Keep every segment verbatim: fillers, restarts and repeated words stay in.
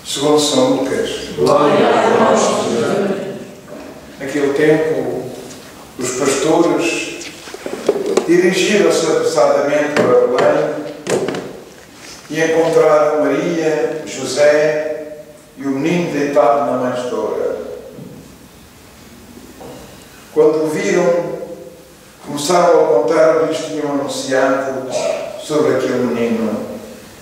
Segundo São Lucas. Glória a vós, Senhor. Naquele tempo, os pastores dirigiram-se apressadamente para Belém e encontraram Maria, José e o menino deitado na manjedoura. Quando o viram, começaram a contar o que lhes tinham anunciado sobre aquele menino.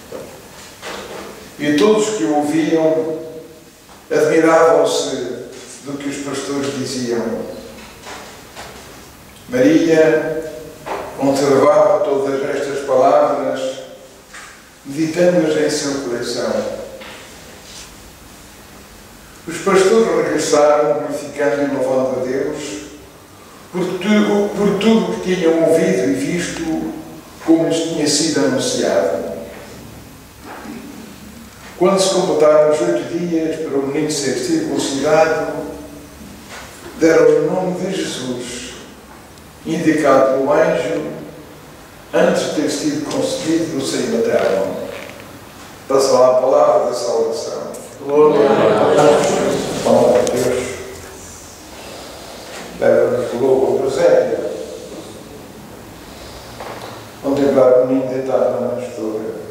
E todos que o ouviam admiravam-se do que os pastores diziam. Maria conservava todas estas palavras, meditando-as em seu coração. Os pastores regressaram, glorificando e louvando a Deus por tudo, por tudo que tinham ouvido e visto, como lhes tinha sido anunciado. Quando se completaram os oito dias para o menino ser circuncidado, deram-lhe o nome de Jesus, indicado pelo anjo, antes de ter sido concebido no seio materno. Passa lá a palavra da salvação. Glória a Deus. Leva-nos logo ao presépio. Contemplar o menino deitado na manjedoura.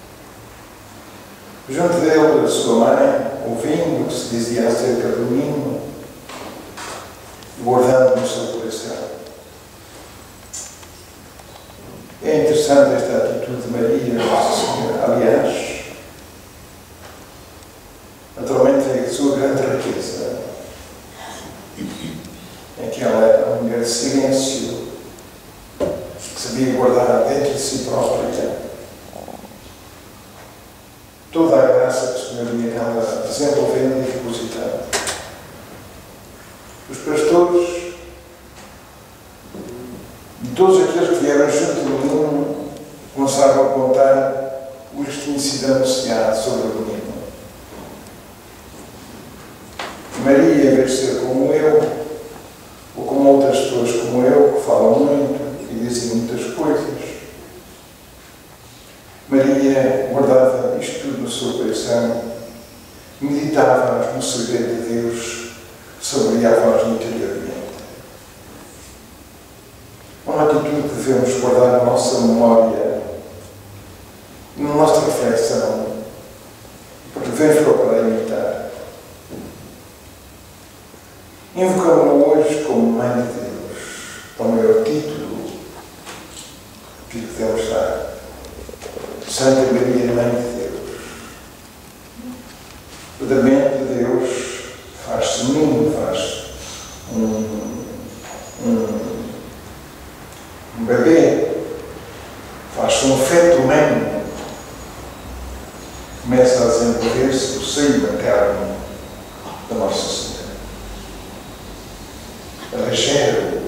Junto dele, a sua mãe, ouvindo o que se dizia acerca do menino, guardando no seu coração. É interessante esta atitude de Maria, Nossa Senhora. Aliás, naturalmente é a sua grande riqueza, em que ela era uma mulher de silêncio, que sabia guardar dentro de si própria toda a graça que o Senhor ia nela desenvolvendo e depositando. Os pastores e todos aqueles que vieram junto do menino começaram a contar o que tinha sido anunciado sobre o menino. Maria, em vez de ser como eu, ou como outras pessoas como eu, que falam muito e dizem muitas coisas, Maria guardava isto tudo no seu coração, meditava no segredo de Deus, saboreava-nos interiormente. Uma atitude que devemos guardar na nossa memória, na nossa reflexão, porque devemos procurar imitar. Invocamos-la hoje como Mãe de Deus, para o maior título que lhe podemos dar. Santa Maria, Mãe de Deus. O mente de Deus faz-se menino, faz um, um, um bebê, faz-se um feto humano. Começa a desenvolver-se o seio materno da Nossa Senhora. Ela gera-o,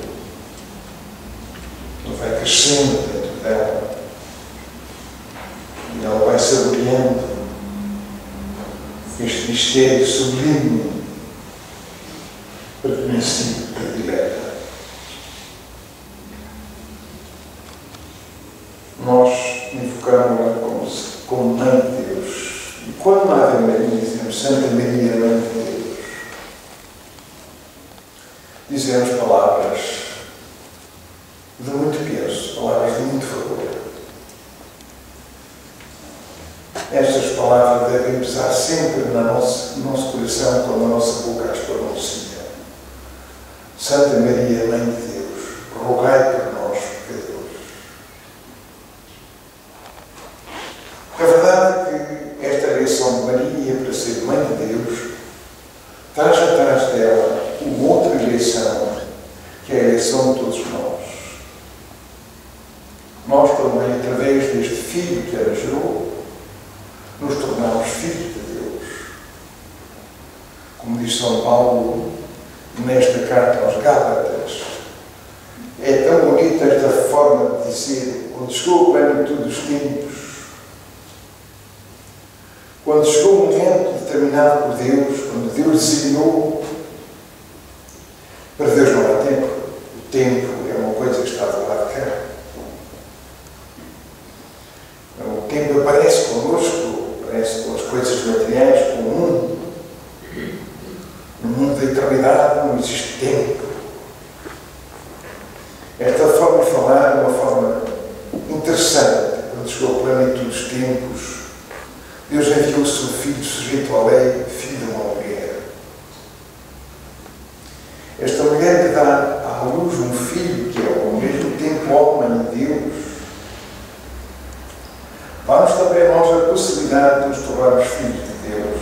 ele vai crescendo dentro dela. E ela vai saboreando este mistério sublime, pertencido, predileta. Nós invocamos-la como, como Mãe de Deus. E quando na Ave Maria dizemos Santa Maria, Mãe de Deus, dizemos palavras de muito peso, palavras de muito valor. Estas palavras devem pesar sempre no nosso, no nosso coração quando a nossa boca as pronuncia. Santa Maria, Mãe de Deus, rogai por nós, pecadores. É verdade que esta eleição de Maria para ser Mãe de Deus traz atrás dela uma outra eleição, que é a eleição de todos nós. Nós também, através deste Filho que ela gerou, nos tornamos filhos de Deus. Como diz São Paulo nesta carta aos Gálatas, é tão bonita esta forma de dizer: quando chegou o plenitude dos tempos, quando chegou o momento determinado por Deus, quando Deus designou, para Deus não há tempo. O tempo é uma coisa que está do lado de cá. O tempo aparece connosco, aparece com as coisas materiais, com o mundo tempos, Deus enviou o seu filho sujeito à lei, filho de uma mulher. Esta mulher que dá à luz um filho que é ao mesmo tempo homem e Deus, dá-nos também a nós a possibilidade de nos tornarmos filhos de Deus,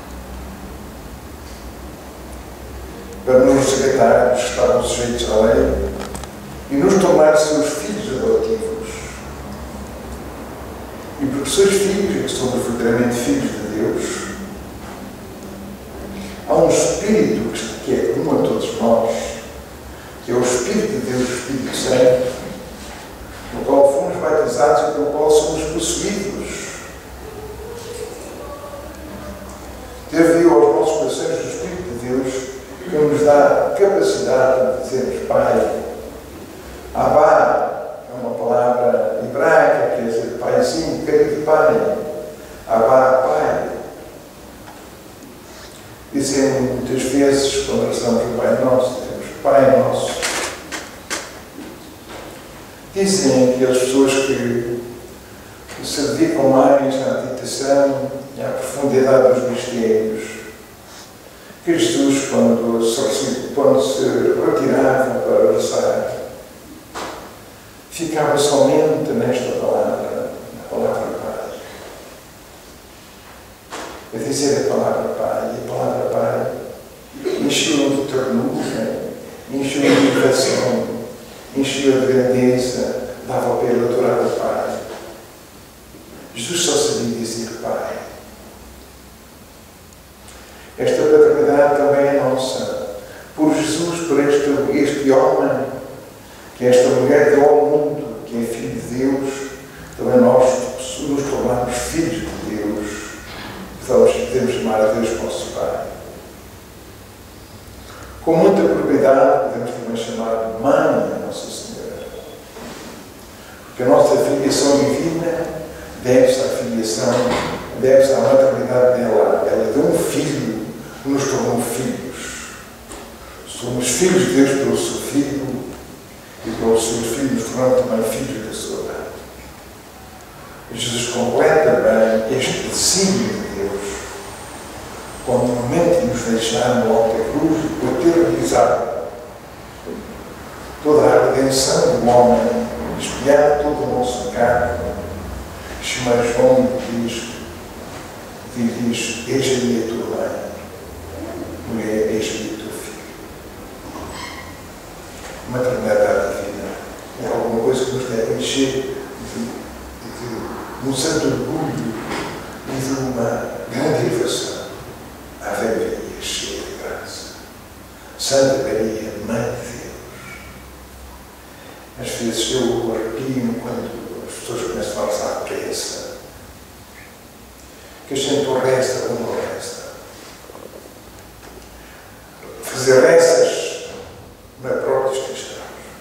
para nos resgatar, estarmos sujeitos à lei e nos tornar seus filhos adotivos. E porque sois filhos, e que somos verdadeiramente filhos de Deus, há um Espírito que é comum a todos nós, que é o Espírito de Deus, o Espírito Santo, no qual fomos batizados e pelo qual somos possuídos. Deus deu aos nossos corações o Espírito de Deus, que nos dá a capacidade de dizermos Pai. Abá é uma palavra hebraica, quer dizer paizinho, querido Pai. Abá, Pai. Dizemos muitas vezes, quando rezamos o Pai Nosso, dizemos Pai Nosso. Dizem que as pessoas que se dedicam mais à meditação e à profundidade dos mistérios, que Jesus, quando se, quando se retirava para rezar, ficava somente nesta palavra, na palavra Pai. A dizer a palavra Pai, e a palavra Pai encheu de ternura, encheu de devoção, encheu de grandeza, dava pela adorar o Pai. Jesus só sabia dizer Pai. Esta paternidade também é nossa. Por Jesus, por este, este homem, que esta mulher deu ao mundo, que é filho de Deus, também nós nos tornamos filhos de Deus. Nós podemos chamar a Deus nosso Pai. Com muita propriedade, podemos também chamar Mãe a Nossa Senhora. Porque a nossa filiação divina deve-se à filiação, deve-se à maternidade dela. Ela deu um filho que nos tornou filhos. Somos filhos de Deus pelo seu Filho e pelos seus filhos nos tornamos também filhos da sua mãe. Jesus completa bem este desígnio de Deus quando no momento de nos deixar no alto da cruz por ter realizado toda a redenção do homem, expiar todo o nosso pecado. Chamar João diz, diz, eis aí a tua mãe, mulher, eis aí o teu filho. Maternidade divina é alguma coisa que nos deve encher de, de, de um santo orgulho e de uma grande elevação. Ave Maria, cheia de graça. Santa Maria, Mãe de Deus. Às vezes eu arrepio quando as pessoas começam a rezar a pressa. Que a gente ou reza ou não reza. Fazer rezas não é próprio dos cristãos.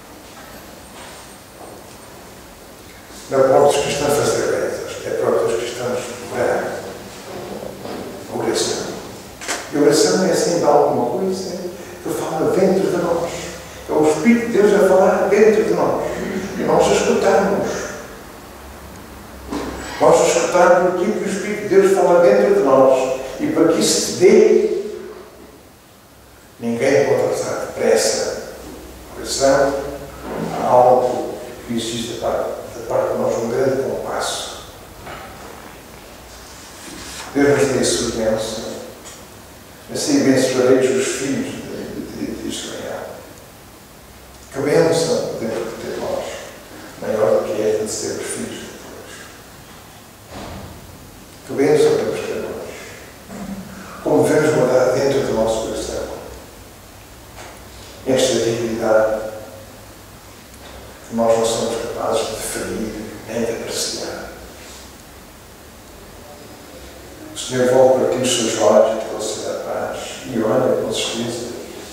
Não é próprio dos cristãos fazer rezas. É próprio dos cristãos orar. A oração. E a oração é assim de alguma coisa que fala dentro de nós. É o Espírito de Deus a falar dentro de nós. E nós escutamos. Nós escutamos aquilo que o Espírito de Deus fala dentro de nós. E para que isso se dê, ninguém pode rezar depressa. A oração há algo que existe da parte, da parte de nós, um grande compasso. Deus nos dê a sua bênção. Assim abençoareis os filhos de, de, de Israel. Que bênção podemos ter nós, maior do que esta de sermos filhos de Deus. Que bênção podemos ter nós. Como devemos guardar dentro do nosso coração esta dignidade que nós não somos capazes de definir nem de apreciar. O Senhor volta para aqui os seus olhos e trouxe a paz e olha com certeza.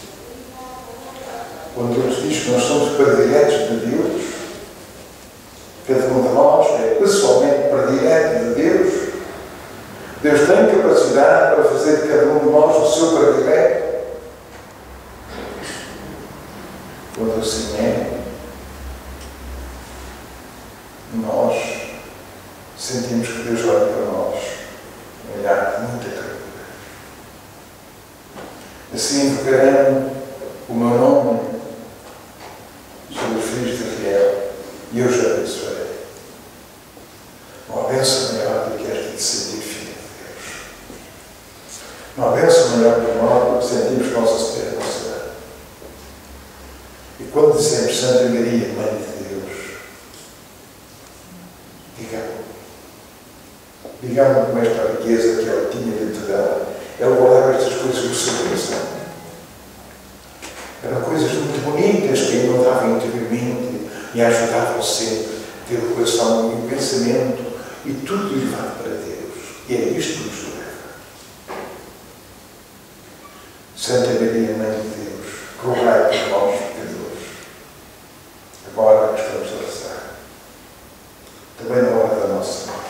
Quando Deus diz que nós somos prediletos de Deus, cada um de nós é pessoalmente predileto de Deus, Deus tem capacidade para fazer de cada um de nós o seu predileto. Quando assim é, nós sentimos que Deus olha para nós, um olhar de muita ternura. Assim invocarão o meu nome sobre os filhos de Israel e eu os abençoarei. Não há bênção maior do que esta de sentir filho de Deus. Não há bênção maior para nós do que sentirmos nossa esperança. E quando dizemos Santa Maria, Mãe de Deus, digamos, digamos com esta riqueza que ela tinha dentro dela. Ela guardava estas coisas no seu coração. Eram coisas muito bonitas que a inundavam interiormente e a ajudavam sempre a ter o coração e o pensamento e tudo levado para Deus. E é isto que nos leva. Santa Maria, Mãe de Deus, rogai por nós, pecadores, agora que estamos a rezar, também na hora da nossa morte.